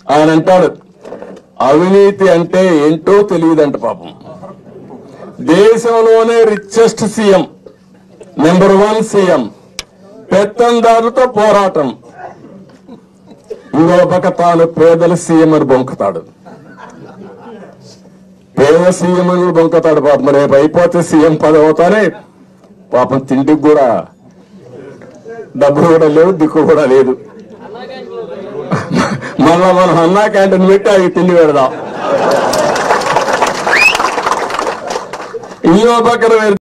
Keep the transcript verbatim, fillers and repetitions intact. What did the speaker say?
ఆయన అంటాడు అవినీతి అంటే ఏంటో తెలియదంట పాపం. దేశంలోనే richest CM, number one CM, పెత్తందారులతో పోరాటం. ఇంకో పక్క తాను పేదల సీఎం అని బొంకుతాడు, పేద సీఎం అని కూడా బొంకుతాడు పాపం. రేపు అయిపోతే సీఎం పదవి అవుతానే పాపం తిండికి కూడా డబ్బులు కూడా లేవు, దిక్కు కూడా లేదు. మళ్ళా మనం అన్నా క్యాంటీన్ పెట్టి అవి తిండి పెడదాం. ఇంకో పక్కన